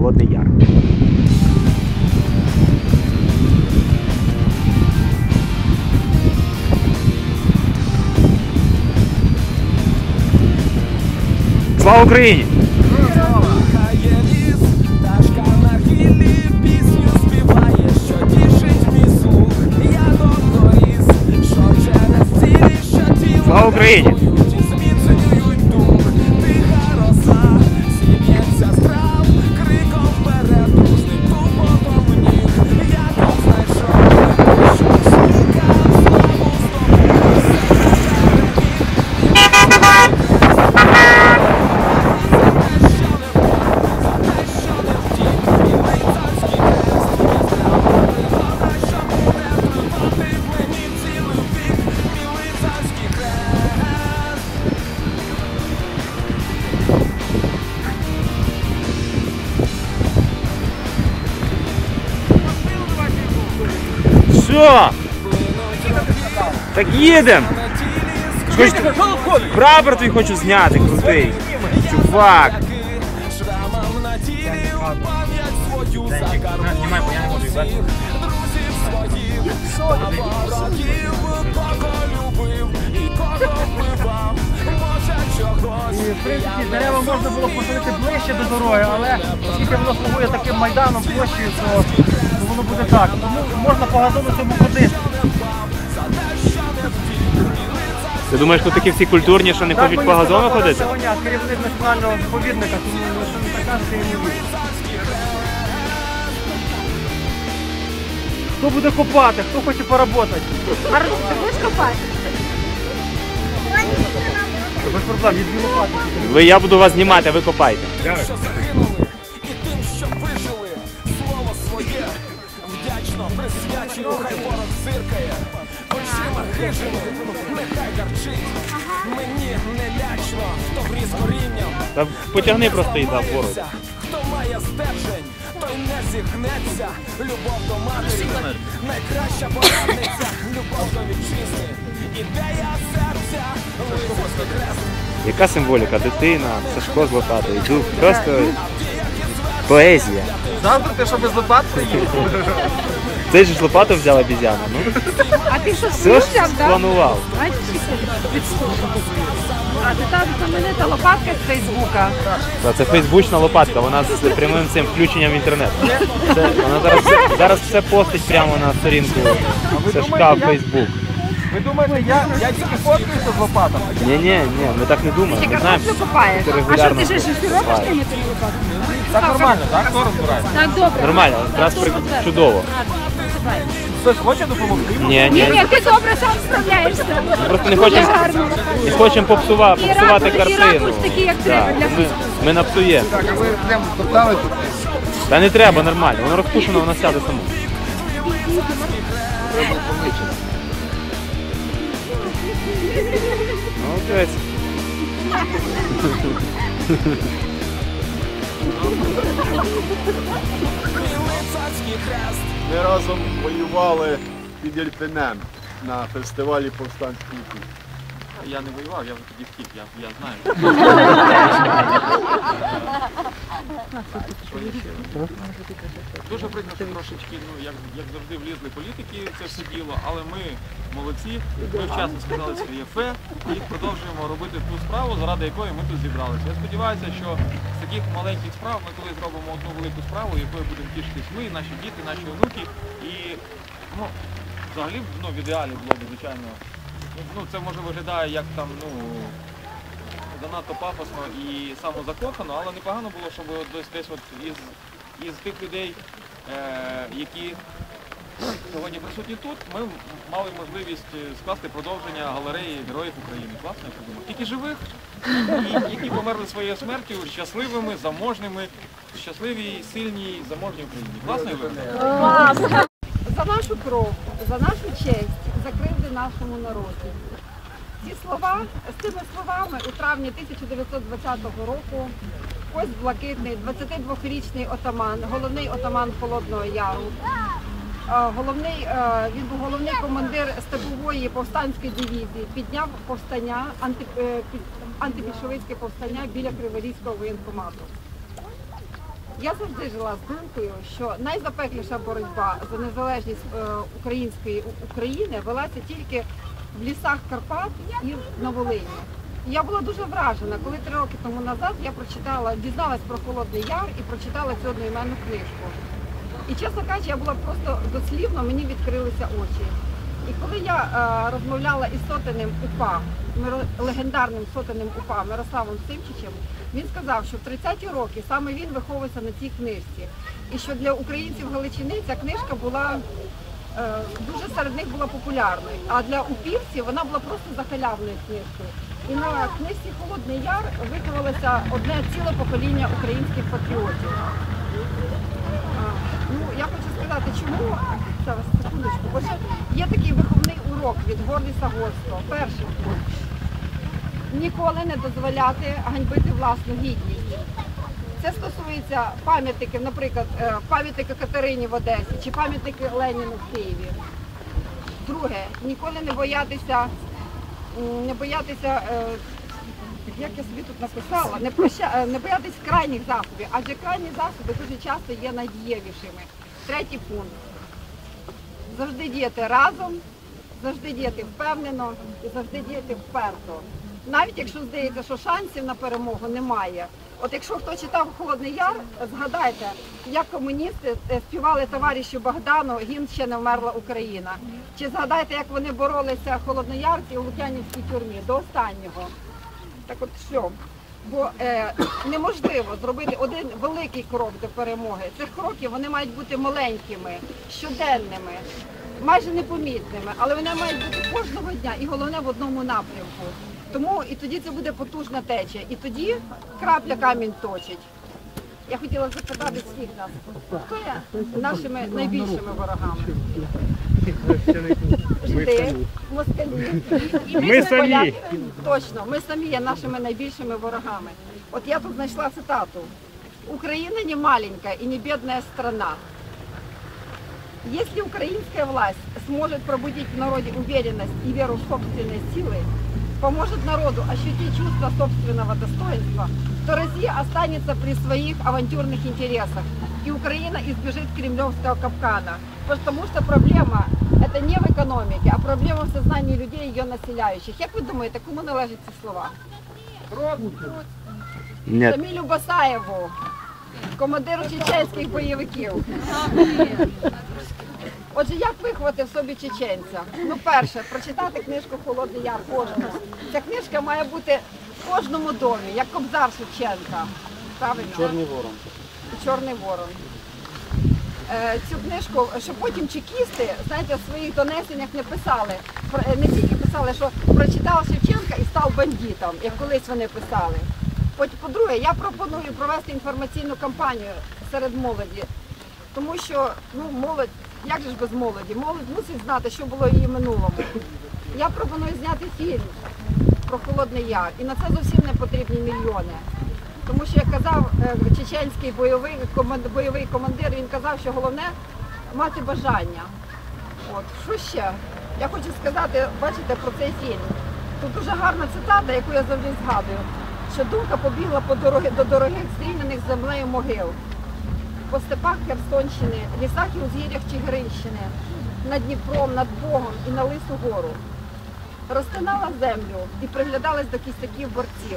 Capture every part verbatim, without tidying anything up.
Холодний Яр. Слава Україні! Слава Україні! Що? Так їдемо! Хоч... Прапор твій хочу зняти, крутий! Чувак! Знімай, бо я не можу їх. В принципі, дерева можна було посадити ближче до дороги, але оскільки воно слугує таким майданом площею, то, то воно буде так. Тому можна по газону цьому ходити. Ти думаєш, тут такі всі культурні, що не Так, хочуть по газону ходити? Це Гоня, керівник національного заповідника, тому що не така керівник. Хто буде копати, хто хоче поработати? Марус, ти будеш копати? Без проблем, є дві лопати. Ви, я буду вас знімати, а ви копайте. Та потягни просто і дав ворог. Хто має стержень, той не зігнеться. Любов до матері, найкраща порадниця. Любов до вітчизни, ідея серця, лицарський хрест. Яка символіка? Дитина, Сашко з лопатою, дух, просто поезія. Завтра ти що без лопати їв? Ти ж лопату взяв обізяна, ну? А ти що, Все ж слухав, так? спланував. А ти там знаменита лопатка з Фейсбука. Та це фейсбучна лопатка, вона з прямим цим включенням в інтернет. Це, вона зараз, все- зараз все постить прямо на сторінку Сашка в Фейсбук. Ви думаєте, я, я тільки фоткаюся з лопатами? Ні, ні, ні, ми так не думаємо. Ти Ми знаємо, картоплю копаєш. ти А що, регулярно ти ж щось робиш копаєш. тими тими лопатками? Так нормально, так? Хто розбирається? Так, добре. Нормально, якраз при- чудово. Хтось хоче допомогти? Ні, Ні, ні, ні, ти добре сам справляєшся. ми просто не хочемо, Дуже гарно. не хочемо попсува, І попсувати ракурс- і картину. ракурс такий, як Так, треба для ми, ми напсуємо. Так, а ви прямо топтали тут? Та не треба, нормально, воно розпушено, воно сяде само. Молодець. Ми разом воювали під Ірпенем на фестивалі повстанської пісні. Я не воював, я вже тоді втік, я, я знаю. Дуже прикро, що трошечки, ну, як, як завжди, влізли політики в це все діло, але ми молодці, ми вчасно сказали своє фе і продовжуємо робити ту справу, заради якої ми тут зібралися. Я сподіваюся, що з таких маленьких справ ми колись зробимо одну велику справу, якою будемо тішитись ми, наші діти, наші онуки. І ну, взагалі ну, в ідеалі було б, звичайно. Ну, це може виглядає як там, ну, занадто пафосно і самозакохано, але непогано було, щоб от десь, десь от із, із тих людей, е, які сьогодні присутні тут, ми мали можливість скласти продовження галереї Героїв України. Класно, я подумав. Тільки живих, і, які померли своєю смертю щасливими, заможними, щасливій, сильній, заможній Україні. Класно я виглядаю? За нашу кров, за нашу честь, за кривди нашому народу. Ці слова, з цими словами у травні тисяча дев'ятсот двадцятого року ось Блакитний, двадцятидвохрічний отаман, головний отаман Холодного Яру, головний, він був головний командир степової повстанської дивізії, підняв повстання, анти, антибільшовицьке повстання біля Криворізького воєнкомату. Я завжди жила з думкою, що найзапекліша боротьба за незалежність е, української України велася тільки в лісах Карпат і на Волині. І я була дуже вражена, коли три роки тому назад я прочитала, дізналась про Холодний Яр і прочитала цю одноіменну книжку. І, чесно кажучи, я була просто дослівно, мені відкрилися очі. І коли я е, розмовляла із сотенем УПА, легендарним сотенем УПА Мирославом Симчичем, він сказав, що в тридцяті роки саме він виховувався на цій книжці. І що для українців Галичини ця книжка була, е, дуже серед них була популярною. А для упівців вона була просто захалявною книжкою. І на книжці «Холодний Яр» виховалося одне ціле покоління українських патріотів. Ну, я хочу сказати, чому, зараз, секундочку, бо є такий виховний урок від Гордіса Горського. Перший пункт. Ніколи не дозволяти ганьбити власну гідність. Це стосується пам'ятників, наприклад, пам'ятника Катерині в Одесі чи пам'ятники Леніну в Києві. Друге, ніколи не боятися, не боятися, як я собі тут написала, не, проща... не боятися крайніх засобів, адже крайні засоби дуже часто є найдієвішими. Третій пункт. Завжди діяти разом, завжди діяти впевнено і завжди діяти вперто. Навіть якщо здається, що шансів на перемогу немає. От якщо хто читав «Холодний Яр», згадайте, як комуністи співали товаришу Богдану «Гімн ще не вмерла Україна». Чи згадайте, як вони боролися холодноярці у Лук'янівській тюрмі до останнього. Так от що? Бо е, неможливо зробити один великий крок до перемоги. Цих кроків вони мають бути маленькими, щоденними, майже непомітними, але вони мають бути кожного дня і головне в одному напрямку. Тому і тоді це буде потужна течія, і тоді крапля камінь точить. Я хотіла запитати всіх нас, хто є нашими найбільшими ворогами? Жиди, москалі. І Ми самі. поляки. Точно, ми самі є нашими найбільшими ворогами. От я тут знайшла цитату. «Украина не маленькая и не бедная страна. Если украинская власть сможет пробудить в народе уверенность и веру в собственные силы, поможет народу ощутить чувство собственного достоинства, то Россия останется при своих авантюрных интересах, и Украина избежит кремлевского капкана. Потому что проблема это не в экономике, а проблема в сознании людей, ее населяющих». Як ви думаєте, кому належать ці слова? Нет. Шамілю Басаєву, командиру чеченських бойовиків. Отже, як виховати в собі чеченця? Ну, перше, прочитати книжку «Холодний Яр» кожному. Ця книжка має бути в кожному домі, як Кобзар Шевченка. Правильно? Чорний ворон. Чорний ворон. Е, цю книжку, щоб потім чекісти, знаєте, в своїх донесеннях не писали, не тільки писали, що прочитав Шевченка і став бандитом, як колись вони писали. По-друге, я пропоную провести інформаційну кампанію серед молоді, тому що, ну, молодь, як же ж без молоді? Молодь мусить знати, що було в її минулому. Я пропоную зняти фільм про Холодний Яр, і на це зовсім не потрібні мільйони. Тому що, як казав чеченський бойовий, бойовий командир, він казав, що головне мати бажання. От, що ще? Я хочу сказати, бачите, про цей фільм. Тут дуже гарна цитата, яку я завжди згадую, що думка побігла по дороги, до дорогих зрівняних землею могил. По степах Херсонщини, лісах і узгір'ях Чигиринщини, над Дніпром, над Богом і на Лису гору. Розтинала землю і приглядалась до кістяків борців.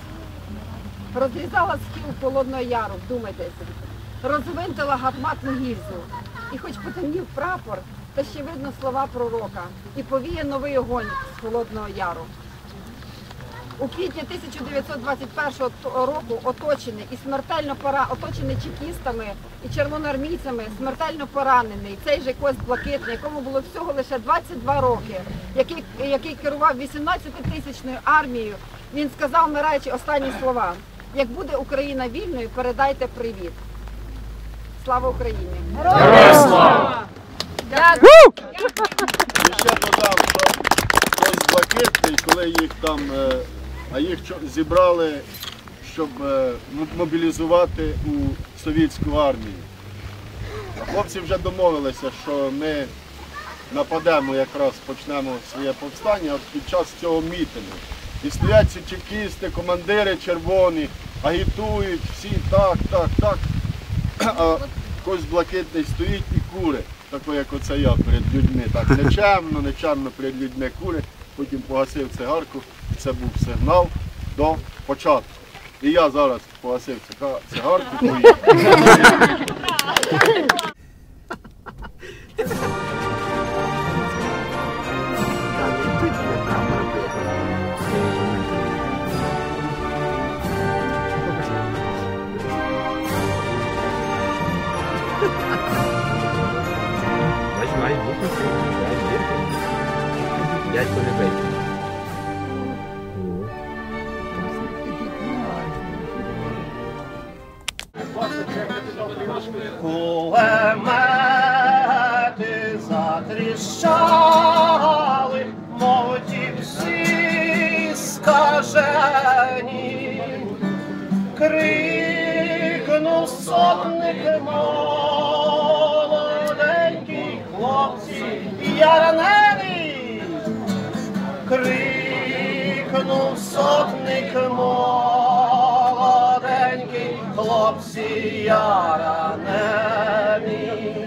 Розрізала схил Холодного Яру, вдумайтеся. Розвинтила гарматну гільзу. І хоч потемнів прапор, та ще видно слова пророка. І повіє новий огонь з Холодного Яру. У квітні тисяча дев'ятсот двадцять першого року оточений і смертельно пора, оточений чекістами і червоноармійцями, смертельно поранений цей же Кость Блакитний, якому було всього лише двадцять два роки, який, який керував вісімнадцятитисячною армією, він сказав, вмираючи, останні слова: «Як буде Україна вільною, передайте привіт». Слава Україні! Героям слава! Дякую! І ще додам, що Кость Блакитний, коли їх там, е, а їх чо- зібрали, щоб е, м- мобілізувати у совєтську армію. Хлопці вже домовилися, що ми нападемо, якраз почнемо своє повстання от під час цього мітингу. І стоять ці чекісти, командири червоні, агітують всі так, так, так. а хтось блакитний стоїть і курить, тако як оце я перед людьми. Так нечемно, нечемно перед людьми курить, потім погасив цигарку, і це був сигнал до початку. І я зараз погасив цигарку, поїхав. Дядько не бей. Кулемети затріщали, мов ті всі скажені. Крикнув сотник молоденький, хлопці, я ранений. Крикнув сотник молоденький, хлопці, я ранений.